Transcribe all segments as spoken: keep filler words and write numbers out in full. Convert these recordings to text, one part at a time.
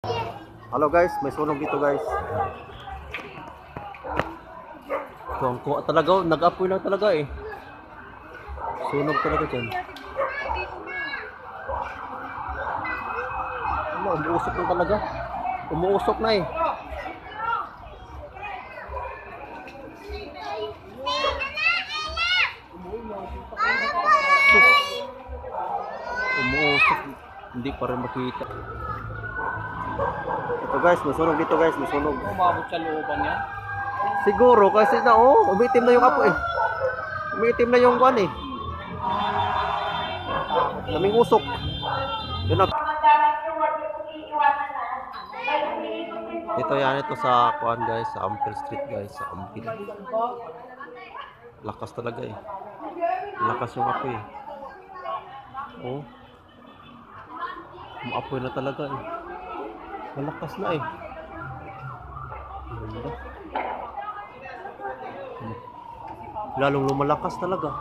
Halo guys, may sunog dito guys. Kuwang kuha talaga, oh. Nag-apoy lang talaga eh. Sunog talaga dyan. Ano, umuusok na talaga. Umuusok na eh. Sus. Umuusok. Hindi pa rin makita. Ito guys, may sunog dito guys, may sunog. Umabot sa looban niya. Siguro kasi na oh, umitim na yung apo eh. Umitim na yung kwan eh. Naming usok. Yun na. Ito yan, ito sa kwan guys, sa Ampel Street guys, sa Ampel. Lakas talaga eh. Lakas yung apo eh. Oh. Maapoy na talaga eh. Malakas na eh. Ganda. Lalong lumalakas talaga.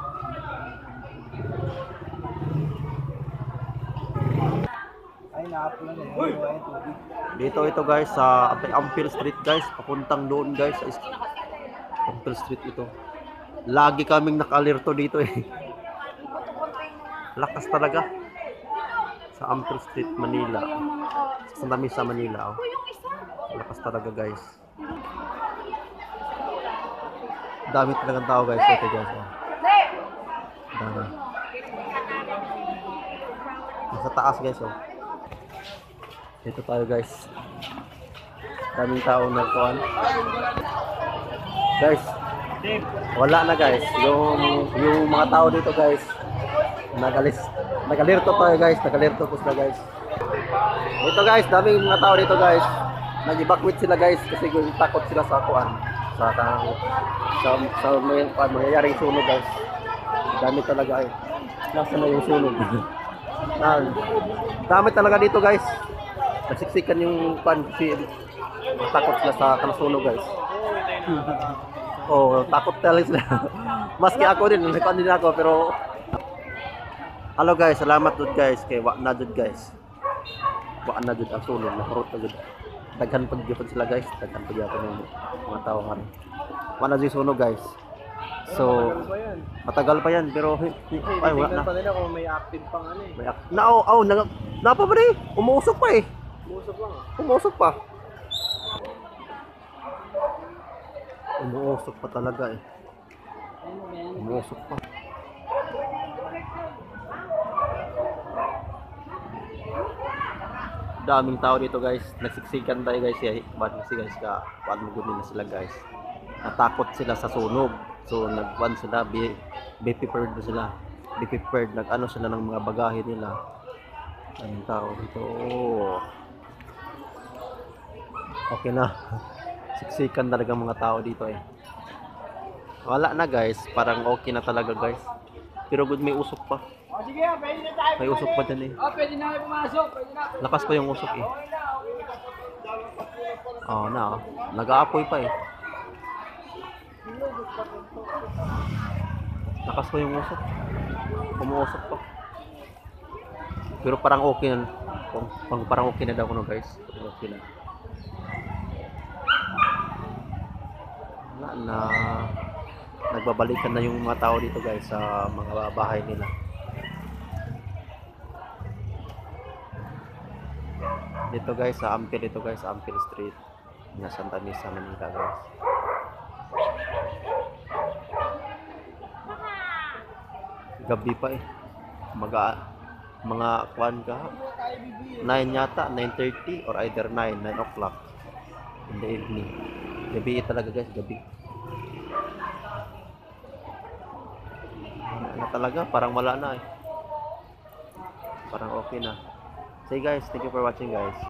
Ay, naapo na eh. Dito ito guys sa Ampel Street guys, papuntang doon guys sa Ampel Street ito. Lagi kaming naka-alerto dito eh. Lakas talaga. Sa Ampel Street, Manila. Sa Namisa, Manila. Oh. Lakas talaga guys. Dami talagang tao guys. Ito guys. Oh. Dami. Nasa taas guys. Oh. Dito tayo guys. Daming tao nagkuhan. Guys. Wala na guys. Yung, yung mga tao dito guys. Nagalis. Nag-alerto tayo guys. Nag-alerto po sila guys. Ito guys. Daming mga tao dito guys. Nag-evacuate sila guys. Kasi takot sila sa kuhan. Sa kang sa, sa may mangyayaring sunog guys. Dami talaga eh. Nasa na yung sunog. Ah, dami talaga dito guys. Nasiksikan yung pan kasi takot sila sa kanasunog guys. Oh, takot talaga sila. Maski ako din, nagkuhan din ako pero hello guys, salamat dud guys kay wa na dud guys. Wa na dud ang sunog, nakarot na dud. Daghan pag gyud sila guys, daghan pag gyud ng mga tao kan. Wa na dud sunog guys. So, matagal pa yan pero ay wala na. Pa nila kung may active pang ano eh. May ak- na oh, oh nag napa pa rin. Umuusok pa eh. Musok lang ah. Umuusok pa. Umuusok pa talaga eh. Umuusok pa. Daming tao dito guys. Nagsiksikan tayo guys. Eh. Bad kasi guys ka. Paano gumin na sila guys. Natakot sila sa sunog. So nagwan sila. Be, be prepared na sila. Be prepared. Nag-ano sila ng mga bagahe nila. Daming tao dito. Okay na. Siksikan talaga mga tao dito eh. Wala na guys. Parang okay na talaga guys. Pero good may usok pa. Oh, sige, pwede na tayo. May usok pa dyan eh. Oh, pwede na kayo pumasok. Pwede na. Lakas pa yung usok eh. Oo na oh. Nag-aapoy pa eh. Lakas pa yung usok. Umuusok pa. Pero parang okay na. Parang, parang okay na daw ko no guys. Okay na. Wala na. Nagbabalikan na yung mga tao dito guys sa mga bahay nila. Dito guys sa Ampel, dito guys sa Ampel Street. Na Santa Misa, Manila guys. Gabi pa eh. Mga mga kwan ka. nine yata, nine thirty or either nine, nine o'clock in the evening. Gabi talaga guys, gabi. Na talaga, parang wala na eh. Parang okay na. So guys, thank you for watching guys.